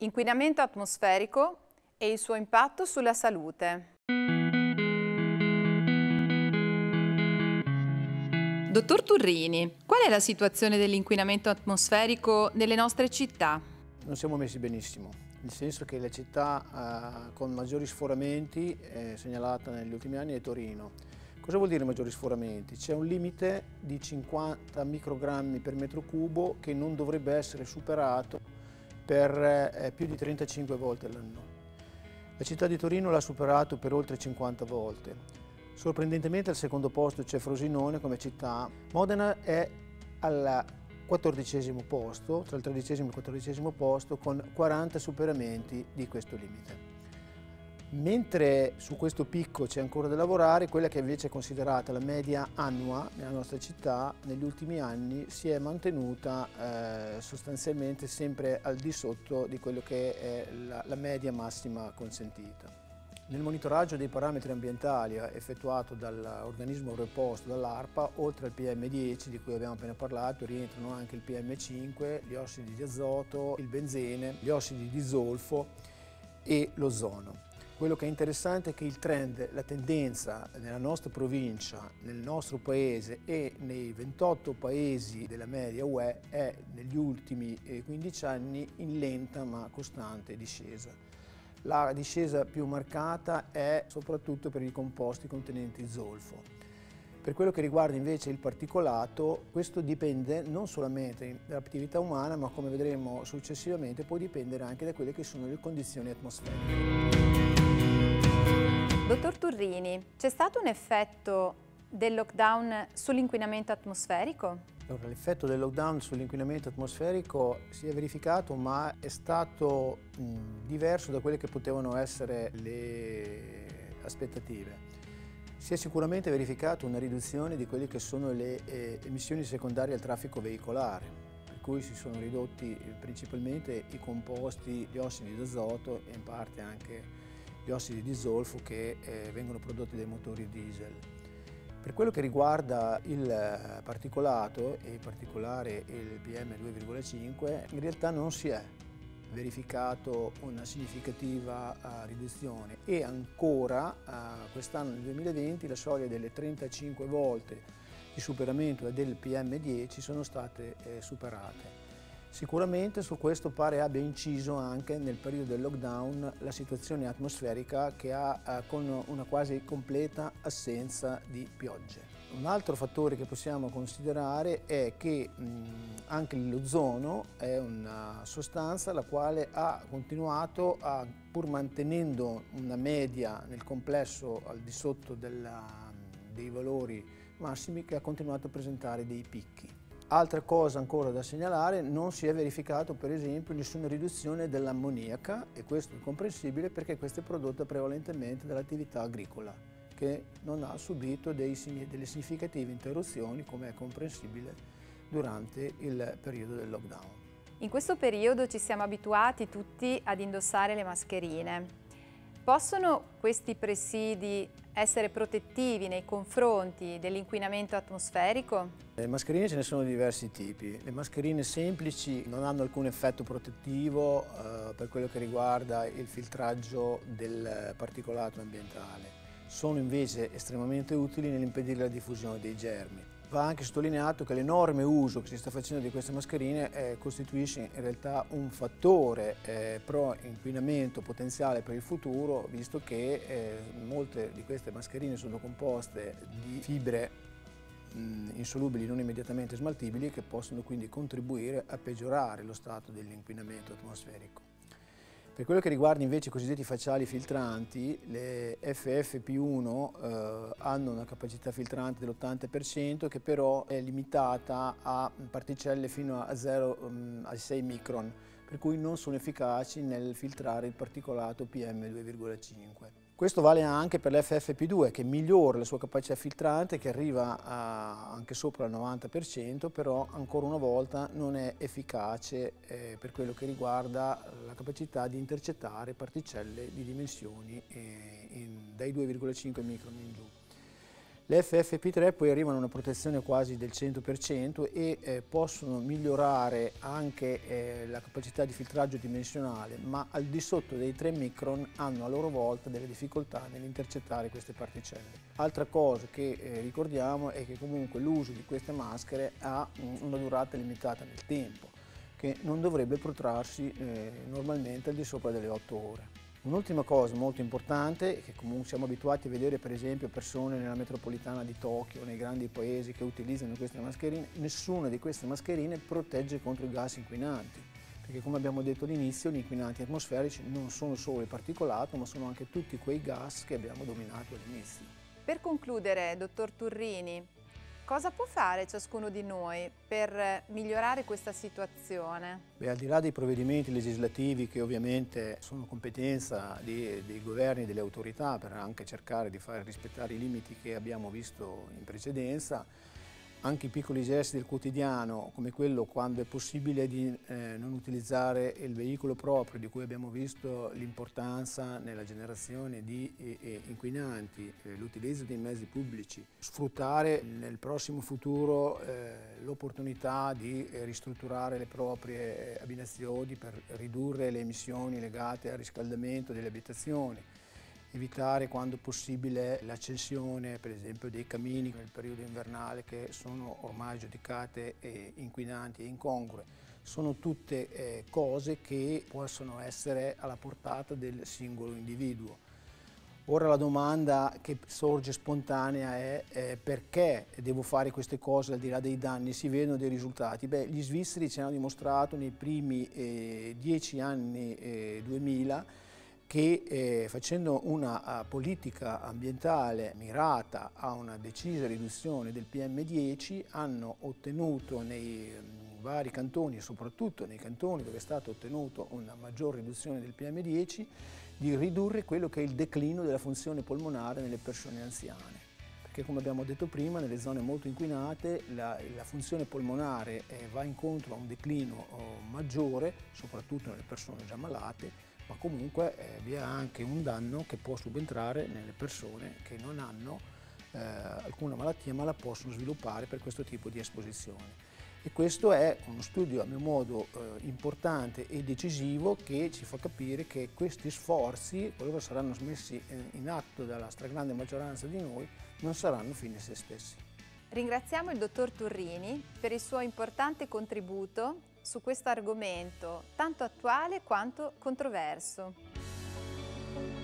Inquinamento atmosferico e il suo impatto sulla salute. Dottor Turrini, qual è la situazione dell'inquinamento atmosferico nelle nostre città? Non siamo messi benissimo, nel senso che la città con maggiori sforamenti, segnalata negli ultimi anni, è Torino. Cosa vuol dire maggiori sforamenti? C'è un limite di 50 microgrammi per metro cubo che non dovrebbe essere superato per più di 35 volte all'anno. La città di Torino l'ha superato per oltre 50 volte. Sorprendentemente al secondo posto c'è Frosinone come città. Modena è al 14° posto, tra il 13° e il 14° posto, con 40 superamenti di questo limite. Mentre su questo picco c'è ancora da lavorare, quella che invece è considerata la media annua nella nostra città negli ultimi anni si è mantenuta sostanzialmente sempre al di sotto di quello che è la media massima consentita. Nel monitoraggio dei parametri ambientali effettuato dall'organismo preposto, dall'ARPA, oltre al PM10 di cui abbiamo appena parlato, rientrano anche il PM5, gli ossidi di azoto, il benzene, gli ossidi di zolfo e l'ozono. Quello che è interessante è che il trend, la tendenza nella nostra provincia, nel nostro paese e nei 28 paesi della media UE è negli ultimi 15 anni in lenta ma costante discesa. La discesa più marcata è soprattutto per i composti contenenti zolfo. Per quello che riguarda invece il particolato, questo dipende non solamente dall'attività umana, ma come vedremo successivamente può dipendere anche da quelle che sono le condizioni atmosferiche. Dottor Turrini, c'è stato un effetto del lockdown sull'inquinamento atmosferico? Allora, l'effetto del lockdown sull'inquinamento atmosferico si è verificato, ma è stato diverso da quelle che potevano essere le aspettative. Si è sicuramente verificata una riduzione di quelle che sono le emissioni secondarie al traffico veicolare, per cui si sono ridotti principalmente i composti, gli ossidi d'azoto e in parte anche gli ossidi di zolfo che vengono prodotti dai motori diesel. Per quello che riguarda il particolato, e in particolare il PM2,5, in realtà non si è verificato una significativa riduzione e ancora quest'anno nel 2020 la soglia delle 35 volte di superamento del PM10 sono state superate. Sicuramente su questo pare abbia inciso anche nel periodo del lockdown la situazione atmosferica che ha con una quasi completa assenza di piogge. Un altro fattore che possiamo considerare è che anche l'ozono è una sostanza la quale ha continuato, pur mantenendo una media nel complesso al di sotto dei valori massimi, che ha continuato a presentare dei picchi. Altra cosa ancora da segnalare, non si è verificato per esempio nessuna riduzione dell'ammoniaca, e questo è comprensibile perché questa è prodotta prevalentemente dall'attività agricola, che non ha subito delle significative interruzioni, come è comprensibile, durante il periodo del lockdown. In questo periodo ci siamo abituati tutti ad indossare le mascherine. Possono questi presidi essere protettivi nei confronti dell'inquinamento atmosferico? Le mascherine ce ne sono di diversi tipi. Le mascherine semplici non hanno alcun effetto protettivo per quello che riguarda il filtraggio del particolato ambientale. Sono invece estremamente utili nell'impedire la diffusione dei germi. Va anche sottolineato che l'enorme uso che si sta facendo di queste mascherine costituisce in realtà un fattore pro inquinamento potenziale per il futuro, visto che molte di queste mascherine sono composte di fibre insolubili non immediatamente smaltibili, che possono quindi contribuire a peggiorare lo stato dell'inquinamento atmosferico. Per quello che riguarda invece i cosiddetti facciali filtranti, le FFP1 hanno una capacità filtrante dell'80%, che però è limitata a particelle fino a 0,6 micron, per cui non sono efficaci nel filtrare il particolato PM2,5. Questo vale anche per l'FFP2, che migliora la sua capacità filtrante, che arriva anche sopra il 90%, però ancora una volta non è efficace per quello che riguarda la capacità di intercettare particelle di dimensioni dai 2,5 micron in giù. Le FFP3 poi arrivano a una protezione quasi del 100% e possono migliorare anche la capacità di filtraggio dimensionale, ma al di sotto dei 3 micron hanno a loro volta delle difficoltà nell'intercettare queste particelle. Altra cosa che ricordiamo è che comunque l'uso di queste maschere ha una durata limitata nel tempo, che non dovrebbe protrarsi normalmente al di sopra delle 8 ore. Un'ultima cosa molto importante è che comunque siamo abituati a vedere per esempio persone nella metropolitana di Tokyo, nei grandi paesi che utilizzano queste mascherine, nessuna di queste mascherine protegge contro i gas inquinanti, perché come abbiamo detto all'inizio gli inquinanti atmosferici non sono solo il particolato ma sono anche tutti quei gas che abbiamo dominato all'inizio. Per concludere, dottor Turrini, cosa può fare ciascuno di noi per migliorare questa situazione? Beh, al di là dei provvedimenti legislativi che ovviamente sono competenza dei governi e delle autorità per anche cercare di fare rispettare i limiti che abbiamo visto in precedenza, anche i piccoli gesti del quotidiano, come quello quando è possibile di non utilizzare il veicolo proprio, di cui abbiamo visto l'importanza nella generazione di inquinanti, l'utilizzo dei mezzi pubblici, sfruttare nel prossimo futuro l'opportunità di ristrutturare le proprie abitazioni per ridurre le emissioni legate al riscaldamento delle abitazioni, evitare quando possibile l'accensione per esempio dei camini nel periodo invernale che sono ormai giudicate inquinanti e incongrue. Sono tutte cose che possono essere alla portata del singolo individuo. Ora la domanda che sorge spontanea è perché devo fare queste cose al di là dei danni? Si vedono dei risultati? Beh, gli svizzeri ci hanno dimostrato nei primi 10 anni 2000 che facendo una politica ambientale mirata a una decisa riduzione del PM10 hanno ottenuto nei vari cantoni e soprattutto nei cantoni dove è stata ottenuta una maggior riduzione del PM10 di ridurre quello che è il declino della funzione polmonare nelle persone anziane. Perché come abbiamo detto prima, nelle zone molto inquinate la funzione polmonare va incontro a un declino maggiore, soprattutto nelle persone già malate, ma comunque vi è anche un danno che può subentrare nelle persone che non hanno alcuna malattia ma la possono sviluppare per questo tipo di esposizione. E questo è uno studio a mio modo importante e decisivo che ci fa capire che questi sforzi, qualora saranno messi in atto dalla stragrande maggioranza di noi, non saranno fini a se stessi. Ringraziamo il dottor Turrini per il suo importante contributo su questo argomento tanto attuale quanto controverso.